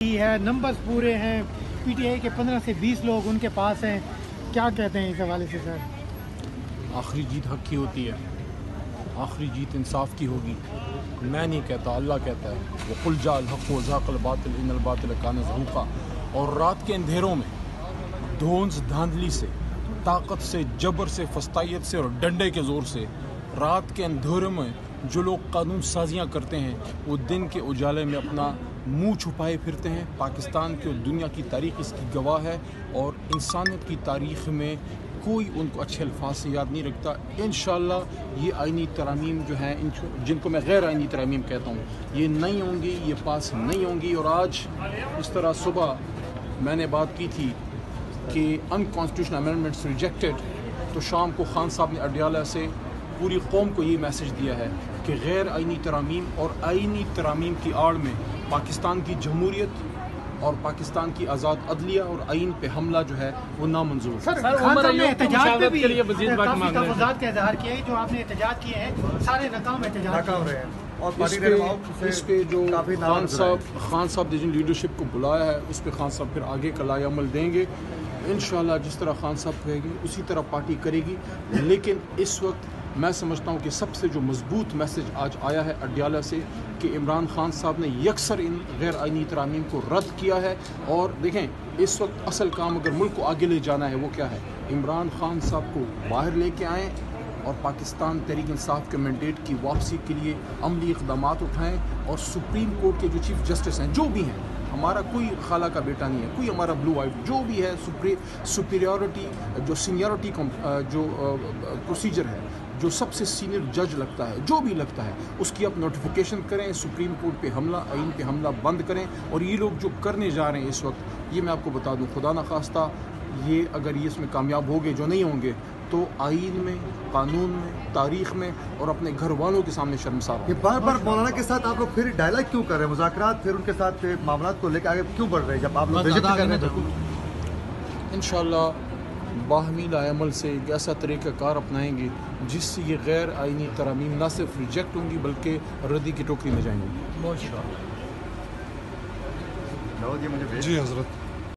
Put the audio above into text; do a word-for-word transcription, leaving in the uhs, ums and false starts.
ہے نمبرز پورے ہیں، پی ٹی آئی کے پندرہ سے بیس لوگ ان کے پاس ہیں، کیا کہتے ہیں اس حوالے سے سر؟ آخری جیت حق کی ہوتی ہے، آخری جیت انصاف کی ہوگی. میں نہیں کہتا، اللہ کہتا ہے وَقُلْ جَاءَ الْحَقُّ وَزَهَقَ الْبَاطِلُ إِنَّ الْبَاطِلَ كَانَ زَهُوقًا. اور رات کے اندھیروں میں دھونس دھاندلی سے، طاقت سے، جبر سے، فستائیت سے اور ڈنڈے کے زور سے رات کے اندھیروں میں جو لوگ قانون سازیاں کرتے ہیں وہ دن کے اجالے میں اپنا منہ چھپائے پھرتے ہیں. پاکستان کی اور دنیا کی تاریخ اس کی گواہ ہے، اور انسانیت کی تاریخ میں کوئی ان کو اچھے الفاظ سے یاد نہیں رکھتا. انشاءاللہ یہ آئینی ترامیم جو ہیں، جن کو میں غیر آئینی ترامیم کہتا ہوں، یہ نہیں ہوں گی، یہ پاس نہیں ہوں گی. اور آج اس طرح صبح میں نے بات کی تھی کہ ان کانسٹیٹیوشنل امینڈمنٹس ریجیکٹڈ، تو شام کو خان صاحب نے اڈیالہ سے پوری قوم کو یہ میسج دیا ہے کہ غیر آئینی ترامیم اور آئینی ترامیم کی آڑ میں پاکستان کی جمہوریت اور پاکستان کی آزاد عدلیہ اور آئین پہ حملہ جو ہے وہ نامنظور. سر خان صاحب نے احتجاج پہ بھی کافی تفاضلات کا اظہار کیا ہے، جو آپ نے احتجاج کیے ہیں سارے ناکام احتجاج رہے ہیں. اور اس پہ اس پہ جو خان صاحب خان صاحب نے جن لیڈرشپ کو بلایا ہے اس پہ خان صاحب پھر آگے کا لائے عمل دیں گے انشاءاللہ. جس طرح خان صاحب کہے گے اسی طرح پارٹی کرے گی. لیکن اس وقت میں سمجھتا ہوں کہ سب سے جو مضبوط میسج آج آیا ہے اڈیالہ سے کہ عمران خان صاحب نے یکسر ان غیر آئینی ترامیم کو رد کیا ہے. اور دیکھیں اس وقت اصل کام اگر ملک کو آگے لے جانا ہے وہ کیا ہے، عمران خان صاحب کو باہر لے کے آئیں اور پاکستان تحریک انصاف کے مینڈیٹ کی واپسی کے لیے عملی اقدامات اٹھائیں. اور سپریم کورٹ کے جو چیف جسٹس ہیں، جو بھی ہیں، ہمارا کوئی خالہ کا بیٹا نہیں ہے، کوئی ہمارا بلو وائٹ، جو بھی ہے سپیریورٹی جو سینئرٹی جو پروسیجر ہے، جو سب سے سینئر جج لگتا ہے، جو بھی لگتا ہے، اس کی آپ نوٹیفیکیشن کریں، سپریم کورٹ پہ حملہ، آئین پہ حملہ بند کریں. اور یہ لوگ جو کرنے جا رہے ہیں اس وقت، یہ میں آپ کو بتا دوں، خدا نخواستہ یہ اگر یہ اس میں کامیاب ہو گئے، جو نہیں ہوں گے، تو آئین میں، قانون میں، تاریخ میں اور اپنے گھر والوں کے سامنے شرمسار ہوں. یہ بار بار مولانا کے ساتھ آپ لوگ پھر ڈائلاگ کیوں کر رہے ہیں، مذاکرات پھر ان کے ساتھ معاملات کو لے کے آگے کیوں بڑھ رہے ہیں جب آپ لوگ ریجیکٹ کر رہے ہیں؟ انشاءاللہ باہمی لائے عمل سے ایک ایسا طریقہ کار اپنائیں گے جس سے یہ غیر آئینی ترامیم نہ صرف ریجیکٹ ہوں گی بلکہ ردی کی ٹوکری میں جائیں گی. جی حضرت.